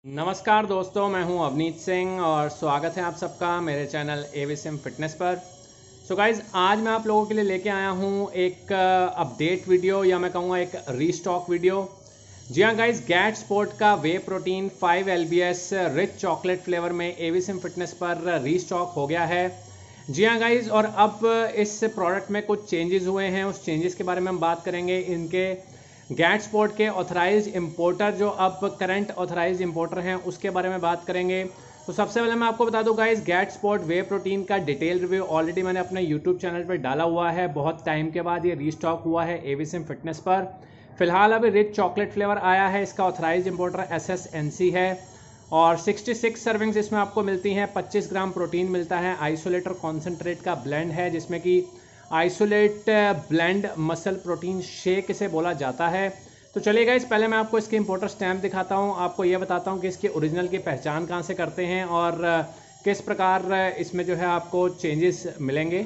नमस्कार दोस्तों, मैं हूं अवनीत सिंह और स्वागत है आप सबका मेरे चैनल एविसिम फिटनेस पर। सो गाइज, आज मैं आप लोगों के लिए लेके आया हूं एक अपडेट वीडियो या मैं कहूँगा एक रीस्टॉक वीडियो। जी हाँ गाइज, गैट स्पोर्ट का whey protein 5 LBS rich chocolate flavour में एविसिम फिटनेस पर रीस्टॉक हो गया है। जी हाँ गाइज, और अब इस प्रोडक्ट में कुछ चेंजेस हुए हैं, उस चेंजेस के बारे में हम बात करेंगे। इनके गैट स्पोर्ट के ऑथराइज्ड इंपोर्टर जो अब करंट ऑथराइज्ड इंपोर्टर हैं उसके बारे में बात करेंगे। तो सबसे पहले मैं आपको बता दूं guys, GAT sport whey protein का डिटेल रिव्यू ऑलरेडी मैंने अपने यूट्यूब चैनल पर डाला हुआ है। बहुत टाइम के बाद ये रीस्टॉक हुआ है एविसिम फिटनेस पर। फिलहाल अभी रिच चॉकलेट फ्लेवर आया है, इसका ऑथराइज्ड इंपोर्टर SSNC है और 66 सर्विंग्स इसमें आपको मिलती हैं। 25 ग्राम प्रोटीन मिलता है। आइसोलेटर कॉन्सेंट्रेट का ब्लेंड है जिसमें कि isolate blend muscle protein shake इसे बोला जाता है। तो चलिए गाइस, पहले मैं आपको इसके इंपोर्टर स्टैम्प दिखाता हूँ, आपको ये बताता हूँ कि इसके ओरिजिनल की पहचान कहाँ से करते हैं और किस प्रकार इसमें जो है आपको चेंजेस मिलेंगे।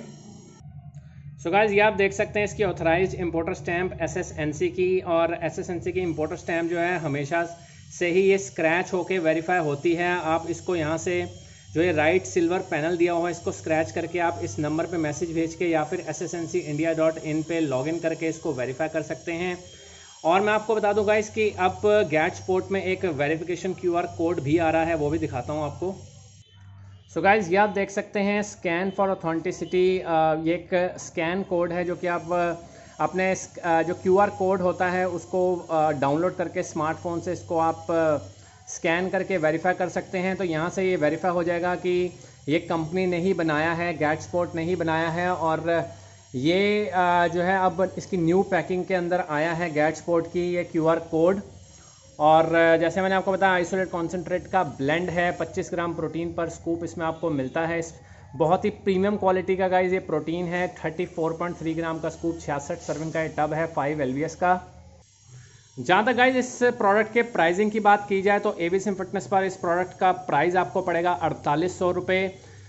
सो गाइस, ये आप देख सकते हैं इसकी ऑथराइज्ड इंपोर्टर स्टैम्प SSNC की, और SSNC की इंपोर्टर स्टैम्प जो है हमेशा से ही ये स्क्रैच होके वेरीफाई होती है। आप इसको यहाँ से जो ये राइट सिल्वर पैनल दिया हुआ है इसको स्क्रैच करके आप इस नंबर पे मैसेज भेज के या फिर ssncindia.in पे लॉगिन करके इसको वेरीफाई कर सकते हैं। और मैं आपको बता दूं गाइस कि अब गैट स्पोर्ट में एक वेरिफिकेशन QR कोड भी आ रहा है, वो भी दिखाता हूं आपको। सो गाइस, ये आप देख सकते हैं स्कैन फॉर ऑथेंटिसिटी। ये एक स्कैन कोड है जो कि आप अपने जो QR कोड होता है उसको डाउनलोड करके स्मार्टफोन से इसको आप स्कैन करके वेरीफाई कर सकते हैं। तो यहाँ से ये वेरीफाई हो जाएगा कि ये कंपनी ने ही बनाया है, गैट स्पोर्ट ने ही बनाया है। और ये जो है अब इसकी न्यू पैकिंग के अंदर आया है गैट स्पोर्ट की ये QR कोड। और जैसे मैंने आपको बताया, आइसोलेट कॉन्सेंट्रेट का ब्लेंड है। 25 ग्राम प्रोटीन पर स्कूप इसमें आपको मिलता है। बहुत ही प्रीमियम क्वालिटी का गाइस ये प्रोटीन है। 34.3 ग्राम का स्कूप, 66 सर्विंग का ये टब है 5 LBS का। जहाँ तक गाइज इस प्रोडक्ट के प्राइसिंग की बात की जाए तो एविसिम फिटनेस पर इस प्रोडक्ट का प्राइस आपको पड़ेगा 4800 रुपये,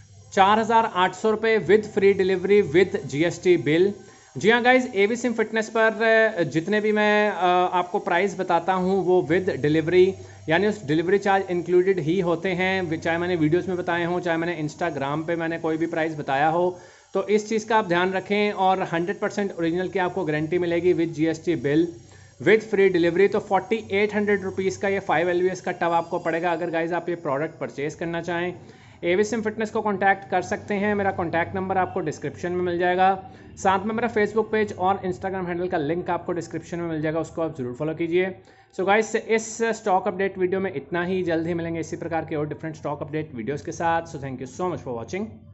4800 रुपये with free delivery with GST bill. जी हाँ गाइज, एविसिम फिटनेस पर जितने भी मैं आपको प्राइस बताता हूँ वो विद डिलीवरी, यानी उस डिलीवरी चार्ज इंक्लूडेड ही होते हैं। चाहे मैंने वीडियोस में बताए हों, चाहे मैंने इंस्टाग्राम पे मैंने कोई भी प्राइस बताया हो, तो इस चीज़ का आप ध्यान रखें। और 100% ओरिजिनल की आपको गारंटी मिलेगी with GST bill with free delivery. तो 4800 रुपीज़ का ये 5 LBS का टब आपको पड़ेगा अगर गाइज आप ये प्रोडक्ट परचेज करना चाहें। एविसिम फिटनेस को कांटेक्ट कर सकते हैं, मेरा कांटेक्ट नंबर आपको डिस्क्रिप्शन में मिल जाएगा। साथ में मेरा फेसबुक पेज और इंस्टाग्राम हैंडल का लिंक आपको डिस्क्रिप्शन में मिल जाएगा, उसको आप जरूर फॉलो कीजिए। सो गाइज, इस स्टॉक अपडेट वीडियो में इतना ही। जल्द ही मिलेंगे इसी प्रकार के और डिफरेंट स्टॉक अपडेट वीडियोज़ के साथ। So thank you so much for watching.